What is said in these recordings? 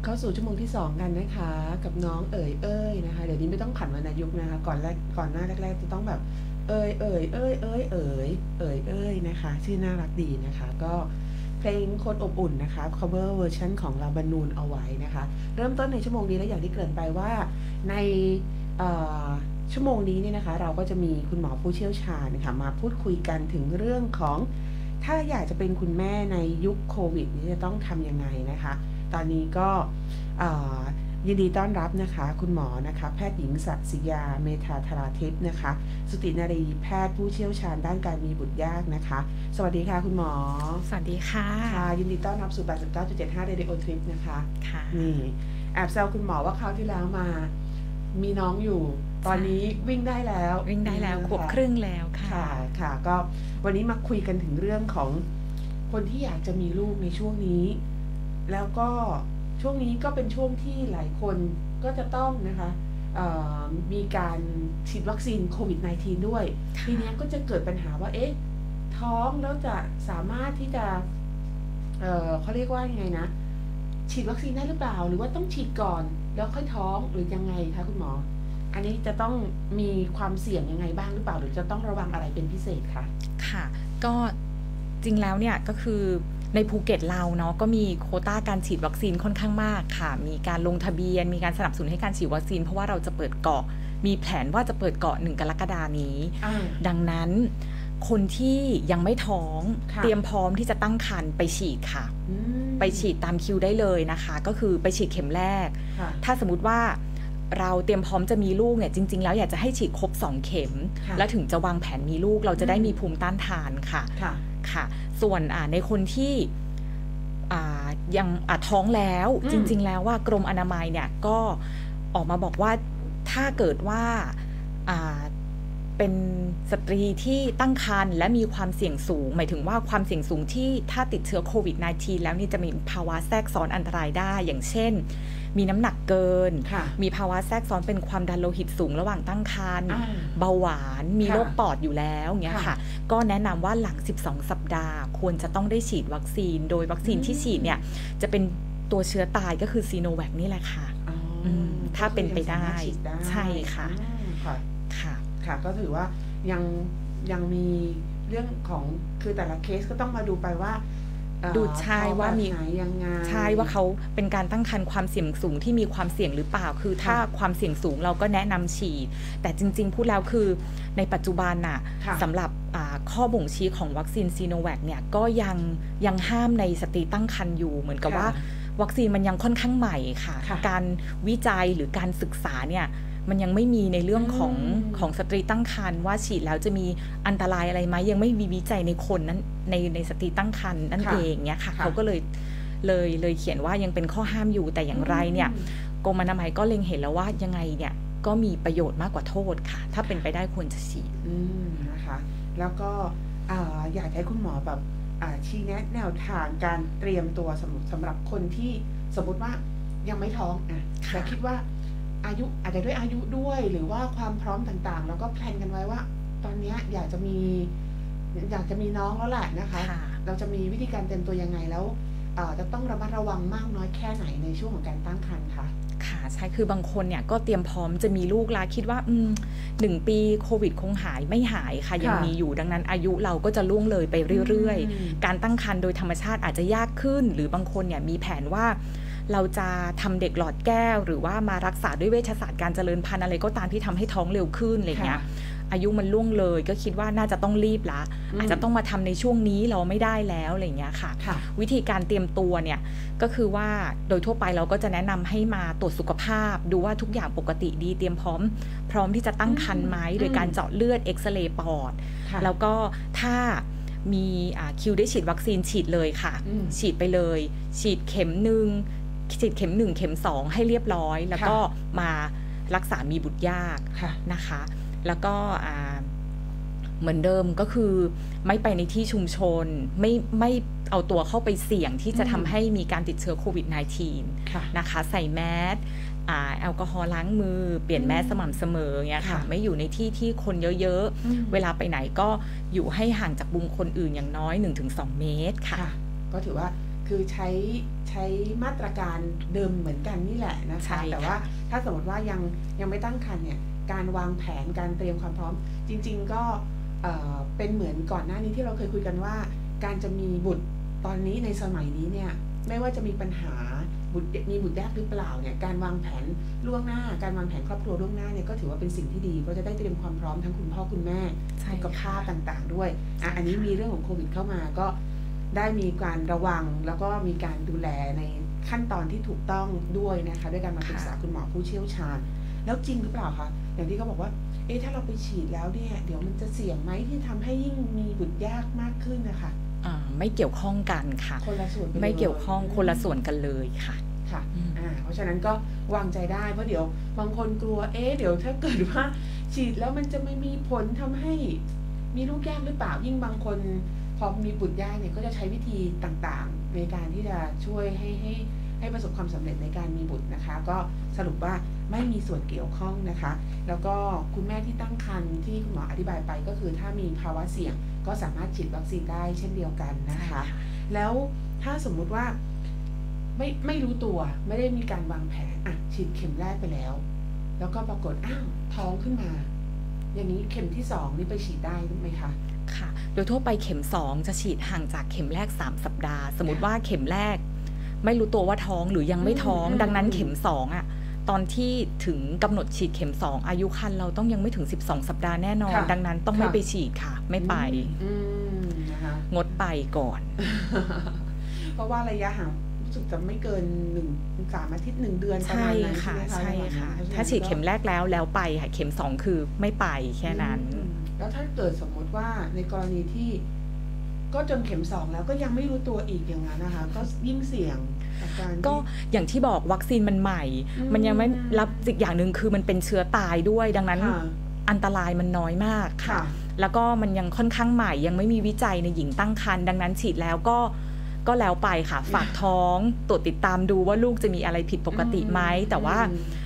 เข้าสู่ชั่วโมงที่2กันนะคะกับน้องเอ๋ยนะคะเดี๋ยวนี้ไม่ต้องผันวรรณยุกต์นะคะก่อนหน้าแรกๆจะต้องแบบเอ๋ยนะคะชื่อน่ารักดีนะคะก็เพลงคนอบอุ่นนะคะ cover เวอร์ชันของลาบานูนเอาไว้นะคะเริ่มต้นในชั่วโมงนี้แล้วอย่างที่เกริ่นไปว่าในชั่วโมงนี้เนี่ยนะคะเราก็จะมีคุณหมอผู้เชี่ยวชาญนะคะมาพูดคุยกันถึงเรื่องของถ้าอยากจะเป็นคุณแม่ในยุคโควิดนี้จะต้องทำยังไงนะคะตอนนี้ก็ยินดีต้อนรับนะคะคุณหมอนะคะแพทย์หญิงศักดิ์ศิยาเมธาธราทิพย์นะคะสุตินารีแพทย์ผู้เชี่ยวชาญด้านการมีบุตรยากนะคะสวัสดีค่ะคุณหมอสวัสดีค่ะยินดีต้อนรับสู่ 89.75 Radio Trip นะคะค่ะนี่แอบแซวคุณหมอว่าคราวที่แล้วมามีน้องอยู่ตอนนี้วิ่งได้แล้วขวบครึ่งแล้วค่ะก็วันนี้มาคุยกันถึงเรื่องของคนที่อยากจะมีลูกในช่วงนี้แล้วก็ช่วงนี้ก็เป็นช่วงที่หลายคนก็จะต้องนะคะมีการฉีดวัคซีนโควิด -19 ด้วยทีนี้ก็จะเกิดปัญหาว่าท้องแล้วจะสามารถที่จะเขาเรียกว่ายังไงนะฉีดวัคซีนได้หรือเปล่าหรือว่าต้องฉีดก่อนแล้วค่อยท้องหรือยังไงคะคุณหมออันนี้จะต้องมีความเสี่ยงยังไงบ้างหรือเปล่าหรือจะต้องระวังอะไรเป็นพิเศษคะค่ะก็จริงแล้วเนี่ยก็คือในภูเก็ตเราเนาะก็มีโควต้าการฉีดวัคซีนค่อนข้างมากค่ะมีการลงทะเบียนมีการสนับสนุนให้การฉีดวัคซีนเพราะว่าเราจะเปิดเกาะมีแผนว่าจะเปิดเกาะ1 กรกฎาคมนี้ดังนั้นคนที่ยังไม่ท้องเตรียมพร้อมที่จะตั้งครรภ์ไปฉีดค่ะไปฉีดตามคิวได้เลยนะคะก็คือไปฉีดเข็มแรกถ้าสมมติว่าเราเตรียมพร้อมจะมีลูกเนี่ยจริงๆแล้วอยากจะให้ฉีดครบ2 เข็มแล้วถึงจะวางแผนมีลูกเราจะได้มีภูมิต้านทานค่ะส่วนในคนที่ยังท้องแล้วจริงๆแล้วว่ากรมอนามัยเนี่ยก็ออกมาบอกว่าถ้าเกิดว่าเป็นสตรีที่ตั้งครรภ์และมีความเสี่ยงสูงหมายถึงว่าความเสี่ยงสูงที่ถ้าติดเชื้อโควิด -19 แล้วนี่จะมีภาวะแทรกซ้อนอันตรายได้อย่างเช่นมีน้ำหนักเกินมีภาวะแทรกซ้อนเป็นความดันโลหิตสูงระหว่างตั้งครรภ์เบาหวานมีโรคปอดอยู่แล้วเงี้ยค่ะก็แนะนำว่าหลัง12 สัปดาห์ควรจะต้องได้ฉีดวัคซีนโดยวัคซีนที่ฉีดเนี่ยจะเป็นตัวเชื้อตายก็คือซีโนแวคนี่แหละค่ะถ้าเป็นไปได้ใช่ค่ะก็ถือว่ายังมีเรื่องของคือแต่ละเคสก็ต้องมาดูไปว่าดูใช่ว่ามียังไงใช่ว่าเขาเป็นการตั้งครรภ์ความเสี่ยงสูงที่มีความเสี่ยงหรือเปล่าคือถ้าความเสี่ยงสูงเราก็แนะนำฉีดแต่จริงๆพูดแล้วคือในปัจจุบันน่ะสำหรับข้อบ่งชี้ของวัคซีนซีโนแวคเนี่ยก็ยังห้ามในสตรีตั้งครรภ์อยู่เหมือนกับว่าวัคซีนมันยังค่อนข้างใหม่ค่ะการวิจัยหรือการศึกษาเนี่ยมันยังไม่มีในเรื่องของสตรีตั้งครรภ์ว่าฉีดแล้วจะมีอันตรายอะไรไหมยังไม่มีวิจัยในคนนั้นในสตรีตั้งครรภ์นั่นเองเนี่ยค่ะเขาก็เลยเขียนว่ายังเป็นข้อห้ามอยู่แต่อย่างไรเนี่ยกรมอนามัยก็เล็งเห็นแล้วว่ายังไงเนี่ยก็มีประโยชน์มากกว่าโทษค่ะถ้าเป็นไปได้ควรจะฉีดนะคะแล้วก็อยากให้คุณหมอแบบชี้แนะแนวทางการเตรียมตัวสำหรับคนที่สมมติว่ายังไม่ท้องแต่คิดว่าอายุอาจจะด้วยอายุด้วยหรือว่าความพร้อมต่างๆแล้วก็แพลนกันไว้ว่าตอนนี้อยากจะมีน้องแล้วแหละนะคะเราจะมีวิธีการเตรียมตัวยังไงแล้วจะต้องระมัดระวังมากน้อยแค่ไหนในช่วงของการตั้งครรภ์คะค่ะใช่คือบางคนเนี่ยก็เตรียมพร้อมจะมีลูกแล้วคิดว่า1 ปีโควิดคงไม่หายค่ะยังมีอยู่ดังนั้นอายุเราก็จะล่วงเลยไปเรื่อยๆการตั้งครรภ์โดยธรรมชาติอาจจะยากขึ้นหรือบางคนเนี่ยมีแผนว่าเราจะทำเด็กหลอดแก้วหรือว่ามารักษาด้วยเวชศาสตร์การเจริญพันธุ์อะไรก็ตามที่ทำให้ท้องเร็วขึ้นอะไรเงี้ยอายุมันล่วงเลยก็คิดว่าน่าจะต้องรีบละอาจจะต้องมาทำในช่วงนี้เราไม่ได้แล้วอะไรเงี้ยค่ะวิธีการเตรียมตัวเนี่ยก็คือว่าโดยทั่วไปเราก็จะแนะนำให้มาตรวจสุขภาพดูว่าทุกอย่างปกติดีเตรียมพร้อมที่จะตั้งครรภ์ไหมโดยการเจาะเลือดเอ็กซเรย์ปอดแล้วก็ถ้ามีคิวได้ฉีดวัคซีนฉีดเลยค่ะฉีดไปเลยฉีดเข็มฉีดเข็ม1เข็ม2ให้เรียบร้อยแล้วก็มารักษามีบุตรยากนะคะแล้วก็เหมือนเดิมก็คือไม่ไปในที่ชุมชนไม่เอาตัวเข้าไปเสี่ยงที่จะทำให้มีการติดเชื้อโควิด -19 นะคะใส่แมสแอลกอฮอล์ล้างมือเปลี่ยนแมสสม่ำเสมอเงี้ยค่ะไม่อยู่ในที่คนเยอะๆเวลาไปไหนก็อยู่ให้ห่างจากบุคคลอื่นอย่างน้อย 1-2 เมตรค่ะก็ถือว่าคือใช้มาตรการเดิมเหมือนกันนี่แหละนะคะแต่ว่าถ้าสมมติว่ายังไม่ตั้งครรภ์เนี่ยการวางแผนการเตรียมความพร้อมจริงๆก็เป็นเหมือนก่อนหน้านี้ที่เราเคยคุยกันว่าการจะมีบุตรตอนนี้ในสมัยนี้เนี่ยไม่ว่าจะมีปัญหามีบุตรยากหรือเปล่าเนี่ยการวางแผนล่วงหน้าการวางแผนครอบครัวล่วงหน้าเนี่ยก็ถือว่าเป็นสิ่งที่ดีเพราะจะได้เตรียมความพร้อมทั้งคุณพ่อคุณแม่สุขภาพต่างๆด้วยอันนี้มีเรื่องของโควิดเข้ามาก็ได้มีการระวังแล้วก็มีการดูแลในขั้นตอนที่ถูกต้องด้วยนะคะด้วยการมาปรึกษาคุณหมอผู้เชี่ยวชาญแล้วจริงหรือเปล่าคะอย่างที่เขาบอกว่าถ้าเราไปฉีดแล้วเนี่ยเดี๋ยวมันจะเสี่ยงไหมที่ทำให้ยิ่งมีบุตรยากมากขึ้นนะคะไม่เกี่ยวข้องกันค่ะคนละส่วนไม่เกี่ยวข้องคนละส่วนกันเลยค่ะค่ะเพราะฉะนั้นก็วางใจได้เพราะเดี๋ยวบางคนกลัวเดี๋ยวถ้าเกิดว่าฉีดแล้วมันจะไม่มีผลทำให้มีลูกยากหรือเปล่ายิ่งบางคนพอมีบุตรยากเนี่ยก็จะใช้วิธีต่างๆในการที่จะช่วยให้ประสบความสำเร็จในการมีบุตรนะคะก็สรุปว่าไม่มีส่วนเกี่ยวข้องนะคะแล้วก็คุณแม่ที่ตั้งครรภ์ที่คุณหมออธิบายไปก็คือถ้ามีภาวะเสี่ยงก็สามารถฉีดวัคซีนได้เช่นเดียวกันนะคะแล้วถ้าสมมุติว่าไม่รู้ตัวไม่ได้มีการวางแผนฉีดเข็มแรกไปแล้วแล้วก็ปรากฏท้องขึ้นมาอย่างนี้เข็มที่2นี่ไปฉีดได้ไหมคะค่ะโดยทั่วไปเข็ม2จะฉีดห่างจากเข็มแรก3สัปดาห์สมมติว่าเข็มแรกไม่รู้ตัวว่าท้องหรือยังไม่ท้องดังนั้นเข็ม2ตอนที่ถึงกำหนดฉีดเข็ม2อายุครรภ์เราต้องยังไม่ถึง12สัปดาห์แน่นอนดังนั้นต้องไม่ไปฉีดค่ะไม่ไปงดไปก่อนเพราะว่าระยะห่างรู้สึกจะไม่เกิน3 อาทิตย์1 เดือนประมาณนั้นใช่ค่ะถ้าฉีดเข็มแรกแล้วไปค่ะเข็ม2คือไม่ไปแค่นั้นแล้วถ้าเกิดสมมติว่าในกรณีที่ก็จนเข็ม2แล้วก็ยังไม่รู้ตัวอีกอย่างนั้นนะคะก็ยิ่งเสี่ยงก็อย่างที่บอกวัคซีนมันใหม่มันยังไม่รับอีกอย่างหนึ่งคือมันเป็นเชื้อตายด้วยดังนั้นอันตรายมันน้อยมากค่ะแล้วก็มันยังค่อนข้างใหม่ยังไม่มีวิจัยในหญิงตั้งครรภ์ดังนั้นฉีดแล้วก็แล้วไปค่ะฝากท้องตรวจติดตามดูว่าลูกจะมีอะไรผิดปกติไหมแต่ว่า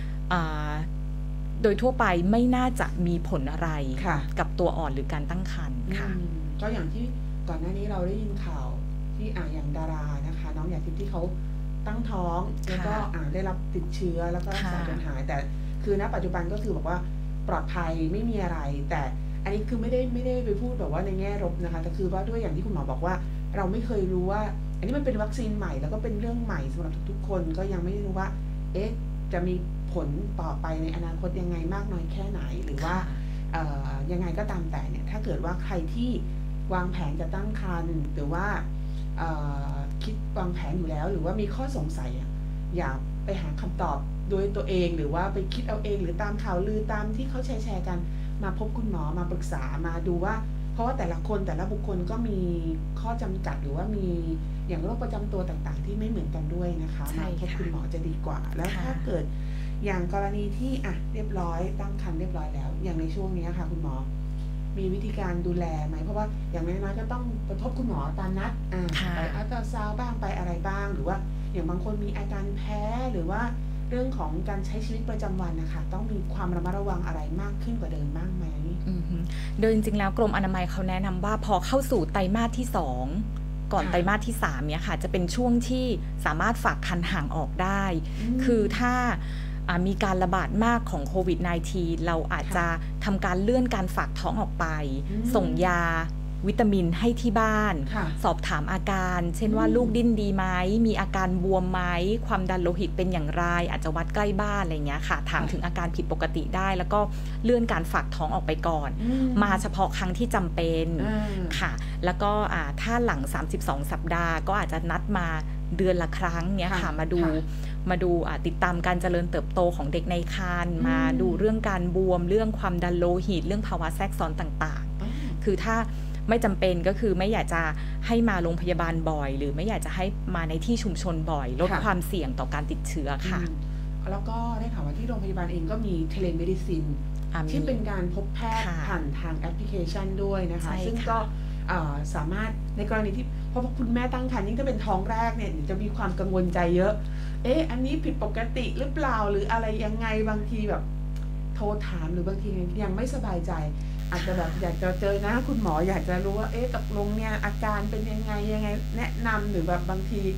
โดยทั่วไปไม่น่าจะมีผลอะไรกับตัวอ่อนหรือการตั้งครรภ์ค่ะก็อย่างที่ก่อนหน้านี้เราได้ยินข่าวที่อย่างดารานะคะน้องหยาดทิพย์ที่เขาตั้งท้องแล้วก็ได้รับติดเชื้อแล้วก็รักษาจนหายแต่คือณปัจจุบันก็คือบอกว่าปลอดภัยไม่มีอะไรแต่อันนี้คือไม่ได้ไปพูดแบบว่าในแง่ลบนะคะแต่คือว่าด้วยอย่างที่คุณหมอบอกว่าเราไม่เคยรู้ว่าอันนี้มันเป็นวัคซีนใหม่แล้วก็เป็นเรื่องใหม่สำหรับทุกๆคนก็ยังไม่รู้ว่าจะมีผลต่อไปในอนาคตยังไงมากน้อยแค่ไหนหรือว่ายังไงก็ตามแต่เนี่ยถ้าเกิดว่าใครที่วางแผนจะตั้งครรภ์หรือว่าคิดวางแผนอยู่แล้วหรือว่ามีข้อสงสัยอย่าไปหาคำตอบโดยตัวเองหรือว่าไปคิดเอาเองหรือตามข่าวลือตามที่เขาแชร์กันมาพบคุณหมอมาปรึกษามาดูว่าเพราะว่าแต่ละคนแต่ละบุคคลก็มีข้อจำกัดหรือว่ามีอย่างโรคประจำตัวต่างๆที่ไม่เหมือนกันด้วยนะคะมาพบคุณหมอจะดีกว่าแล้วถ้าเกิดอย่างกรณีที่เรียบร้อยตั้งครรภ์เรียบร้อยแล้วอย่างในช่วงนี้ค่ะคุณหมอมีวิธีการดูแลไหมเพราะว่าอย่างน้อยๆก็ต้องไปพบคุณหมอตามนัดไปอัลตราซาวด์บ้างไปอะไรบ้างหรือว่าอย่างบางคนมีอาการแพ้หรือว่าเรื่องของการใช้ชีวิตประจำวันนะคะต้องมีความระมัดระวังอะไรมากขึ้นกว่าเดิมบ้างไหมโดยจริงๆแล้วกรมอนามัยเขาแนะนำว่าพอเข้าสู่ไตรมาสที่2ก่อนไตรมาสที่3เนี่ยค่ะจะเป็นช่วงที่สามารถฝากครรภ์ห่างออกได้คือถ้ามีการระบาดมากของโควิด -19 เราอาจจะทำการเลื่อนการฝากท้องออกไปส่งยาวิตามินให้ที่บ้านสอบถามอาการเช่นว่าลูกดิ้นดีไหมมีอาการบวมไหมความดันโลหิตเป็นอย่างไรอาจจะวัดใกล้บ้านอะไรเงี้ยค่ะถามถึงอาการผิดปกติได้แล้วก็เลื่อนการฝากท้องออกไปก่อนมาเฉพาะครั้งที่จำเป็นค่ะแล้วก็ถ้าหลัง32สัปดาห์ก็อาจจะนัดมาเดือนละครั้งเนี้ยค่ะมาดูติดตามการเจริญเติบโตของเด็กในครรภ์มาดูเรื่องการบวมเรื่องความดันโลหิตเรื่องภาวะแทรกซ้อนต่างๆคือถ้าไม่จำเป็นก็คือไม่อยากจะให้มาโรงพยาบาลบ่อยหรือไม่อยากจะให้มาในที่ชุมชนบ่อยลดความเสี่ยงต่อการติดเชื้อค่ะแล้วก็ได้ข่าวว่าที่โรงพยาบาลเองก็มีเทเลเมดิซินที่เป็นการพบแพทย์ผ่านทางแอปพลิเคชันด้วยนะคะซึ่งก็สามารถในกรณีที่เพราะคุณแม่ตั้งครรภ์ยิ่งถ้าเป็นท้องแรกเนี่ยจะมีความกังวลใจเยอะอันนี้ผิดปกติหรือเปล่าหรืออะไรยังไงบางทีแบบโทรถามหรือบางทียังไม่สบายใจอาจจะแบบอยากจะเจอนะคุณหมออยากจะรู้ว่าตกลงเนี่ยอาการเป็นยังไงแนะนำหรือแบบบางที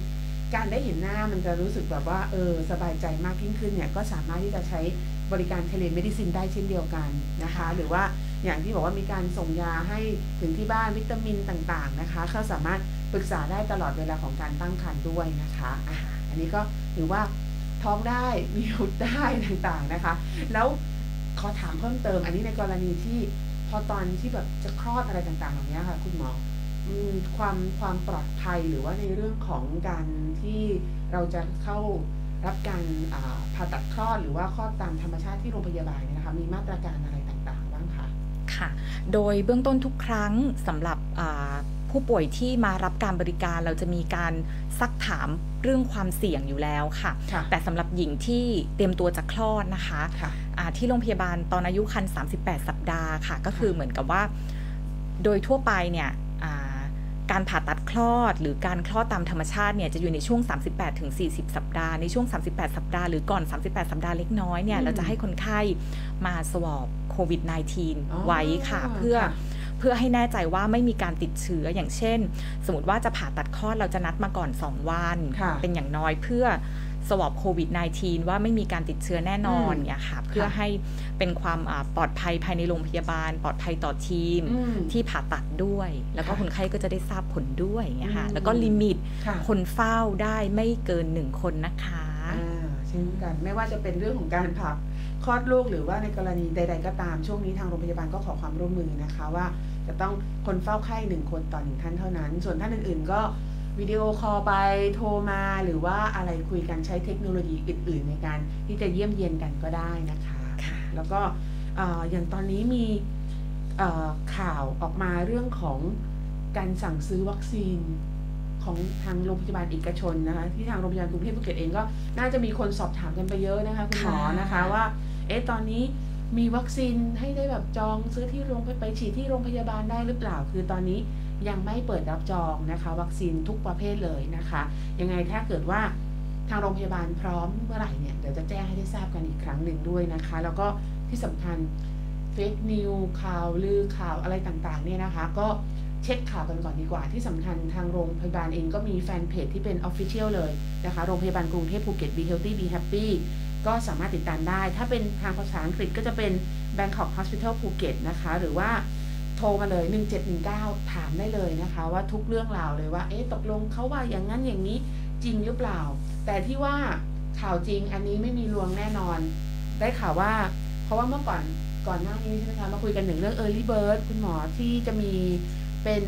การได้เห็นหน้ามันจะรู้สึกแบบว่าสบายใจมากยิ่งขึ้นเนี่ยก็สามารถที่จะใช้บริการเทเลเมดิซินได้เช่นเดียวกันนะคะหรือว่าอย่างที่บอกว่ามีการส่งยาให้ถึงที่บ้านวิตามินต่างๆนะคะเขาสามารถปรึกษาได้ตลอดเวลาของการตั้งครรภ์ด้วยนะคะอันนี้ก็ถือว่าท้องได้มีบุตรได้ต่างๆนะคะแล้วขอถามเพิ่มเติมอันนี้ในกรณีที่พอตอนที่แบบจะคลอดอะไรต่างๆเหล่านี้ค่ะคุณหมอความปลอดภัยหรือว่าในเรื่องของการที่เราจะเข้ารับการผ่าตัดคลอดหรือว่าคลอดตามธรรมชาติที่โรงพยาบาลเนี่ยนะคะมีมาตรการอะไรต่างๆบ้างคะค่ะโดยเบื้องต้นทุกครั้งสำหรับผู้ป่วยที่มารับการบริการเราจะมีการซักถามเรื่องความเสี่ยงอยู่แล้วค่ะแต่สำหรับหญิงที่เตรียมตัวจะคลอดนะคะที่โรงพยาบาลตอนอายุครรภ์38 สัปดาห์ค่ะก็คือเหมือนกับว่าโดยทั่วไปเนี่ยการผ่าตัดคลอดหรือการคลอดตามธรรมชาติเนี่ยจะอยู่ในช่วง 38-40 สัปดาห์ในช่วง 38 สัปดาห์หรือก่อน 38 สัปดาห์เล็กน้อยเนี่ยเราจะให้คนไข้มาสวอปโควิด -19 ไว้ค่ะเพื่อให้แน่ใจว่าไม่มีการติดเชื้ออย่างเช่นสมมติว่าจะผ่าตัดคลอดเราจะนัดมาก่อน2 วันเป็นอย่างน้อยเพื่อสวอปโควิด -19 ว่าไม่มีการติดเชื้อแน่นอนเนี่ยค่ะเพื่อให้เป็นความปลอดภัยภายในโรงพยาบาลปลอดภัยต่อทีมที่ผ่าตัดด้วยแล้วก็คนไข้ก็จะได้ทราบผลด้วยเนี่ยค่ะแล้วก็ลิมิตคนเฝ้าได้ไม่เกิน1 คนนะคะเช่นกันไม่ว่าจะเป็นเรื่องของการผ่าคลอดลูกหรือว่าในกรณีใดๆก็ตามช่วงนี้ทางโรงพยาบาลก็ขอความร่วมมือนะคะว่าจะต้องคนเฝ้าไข้1 คนต่อ1 ท่านเท่านั้นส่วนท่านอื่นๆก็วิดีโอคอลไปโทรมาหรือว่าอะไรคุยกันใช้เทคโนโลยีอื่นๆในการที่จะเยี่ยมเยียนกันก็ได้นะคะแล้วก็อย่างตอนนี้มีข่าวออกมาเรื่องของการสั่งซื้อวัคซีนของทางโรงพยาบาลเอกชนนะคะที่ทางโรงพยาบาลกรุงเทพภูเก็ตเองก็น่าจะมีคนสอบถามกันไปเยอะนะคะคุณหมอนะคะว่าตอนนี้มีวัคซีนให้ได้แบบจองซื้อที่ไปฉีดที่โรงพยาบาลได้หรือเปล่าคือตอนนี้ยังไม่เปิดรับจองนะคะวัคซีนทุกประเภทเลยนะคะยังไงถ้าเกิดว่าทางโรงพยาบาลพร้อมเมื่อไหร่เนี่ยเดี๋ยวจะแจ้งให้ได้ทราบกันอีกครั้งหนึ่งด้วยนะคะแล้วก็ที่สำคัญเฟกนิวข่าวลือข่าวอะไรต่างๆเนี่ยนะคะก็เช็คข่าวกันก่อนดีกว่าที่สำคัญทางโรงพยาบาลเองก็มีแฟนเพจที่เป็น Official เลยนะคะโรงพยาบาลกรุงเทพภูเก็ต Be Healthy Be Happy ก็สามารถติดตามได้ถ้าเป็นทางภาษาอังกฤษก็จะเป็น Bangkok Hospital Phuket นะคะหรือว่าโทรมาเลย1719ถามได้เลยนะคะว่าทุกเรื่องราวเลยว่าตกลงเขาว่าอย่างนั้นอย่างนี้จริงหรือเปล่าแต่ที่ว่าข่าวจริงอันนี้ไม่มีลวงแน่นอนได้ข่าวว่าเพราะว่าเมื่อก่อนหน้านี้ใช่ไหมคะมาคุยกันถึงเรื่อง Early Bird คุณหมอที่จะมีเป็น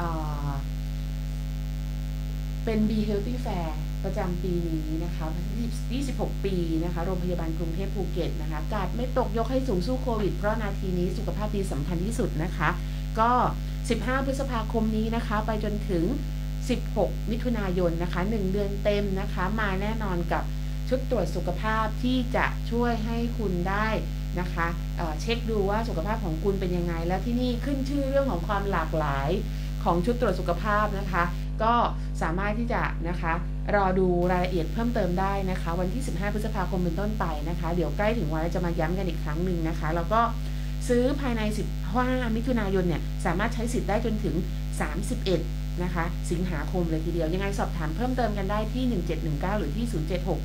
Be Healthy Fair ประจำปีนี้นะคะ26 ปีนะคะโรงพยาบาลกรุงเทพภูเก็ตนะคะกาดไม่ตกยกให้สูงสู้โควิดเพราะนาทีนี้สุขภาพดีสำคัญที่สุดนะคะก็15 พฤษภาคมนี้นะคะไปจนถึง16 มิถุนายนนะคะ1 เดือนเต็มนะคะมาแน่นอนกับชุดตรวจสุขภาพที่จะช่วยให้คุณได้นะคะเช็คดูว่าสุขภาพของคุณเป็นยังไงแล้วที่นี่ขึ้นชื่อเรื่องของความหลากหลายของชุดตรวจสุขภาพนะคะก็สามารถที่จะนะคะรอดูรายละเอียดเพิ่มเติมได้นะคะวันที่15 พฤษภาคมเป็นต้นไปนะคะเดี๋ยวใกล้ถึงวันจะมาย้ำกันอีกครั้งหนึ่งนะคะแล้วก็ซื้อภายใน15 มิถุนายนเนี่ยสามารถใช้สิทธิ์ได้จนถึง31นะคะสิงหาคมเลยทีเดียวยังไงสอบถามเพิ่มเติมกันได้ที่1719หรือที่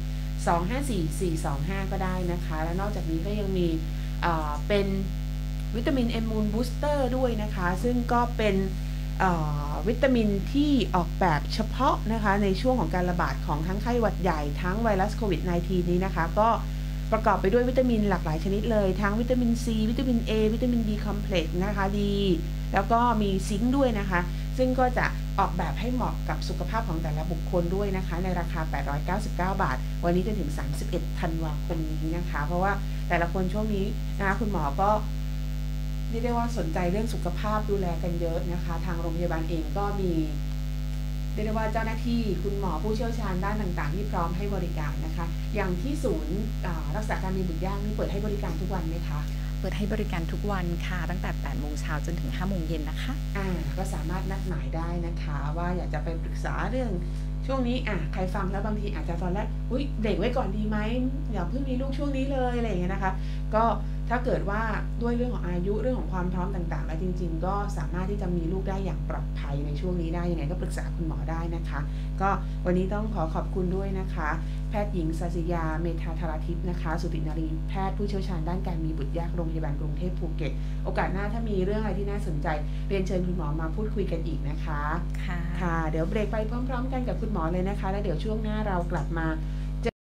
076254425ก็ได้นะคะและนอกจากนี้ก็ยังมีเป็นวิตามินเอมูนบูสเตอร์ด้วยนะคะซึ่งก็เป็นวิตามินที่ออกแบบเฉพาะนะคะในช่วงของการระบาดของทั้งไข้หวัดใหญ่ทั้งไวรัสโควิด -19 นี้นะคะก็ประกอบไปด้วยวิตามินหลากหลายชนิดเลยทั้งวิตามิน C วิตามิน A วิตามิน B คอมเพล็กซ์นะคะดีแล้วก็มีซิงค์ด้วยนะคะซึ่งก็จะออกแบบให้เหมาะกับสุขภาพของแต่ละบุคคลด้วยนะคะในราคา899 บาทวันนี้จนถึง31 ธันวาคมนี้นะคะเพราะว่าแต่ละคนช่วงนี้นะคะคุณหมอก็เรียกได้ว่าสนใจเรื่องสุขภาพดูแลกันเยอะนะคะทางโรงพยาบาลเองก็มีเรียกได้ว่าเจ้าหน้าที่คุณหมอผู้เชี่ยวชาญด้านต่างๆที่พร้อมให้บริการนะคะอย่างที่ศูนย์รักษาการมีบุตรยากนี่เปิดให้บริการทุกวันไหมคะเปิดให้บริการทุกวันค่ะตั้งแต่ 8 โมงเช้าจนถึง 5 โมงเย็นนะคะก็สามารถนัดหมายได้นะคะว่าอยากจะไปปรึกษาเรื่องช่วงนี้ใครฟังแล้วบางทีอาจจะตอนแรกเบรกไว้ก่อนดีไหมอย่าเพิ่งมีลูกช่วงนี้เลยอะไรอย่างเงี้ยนะคะก็ถ้าเกิดว่าด้วยเรื่องของอายุเรื่องของความพร้อมต่างๆแล้วจริงๆก็สามารถที่จะมีลูกได้อย่างปลอดภัยในช่วงนี้ได้ยังไงก็ปรึกษาคุณหมอได้นะคะก็วันนี้ต้องขอบคุณด้วยนะคะแพทย์หญิงศศิยาเมธาธาราทิพย์นะคะสุตินารีแพทย์ผู้เชี่ยวชาญด้านการมีบุตรยากโรงพยาบาลกรุงเทพภูเก็ตโอกาสหน้าถ้ามีเรื่องอะไรที่น่าสนใจเรียนเชิญคุณหมอมาพูดคุยกันอีกนะคะค่ะเดี๋ยวเบรกไปพร้อมๆกันกับคุณหมอเลยนะคะแล้วเดี๋ยวช่วงหน้าเรากลับมา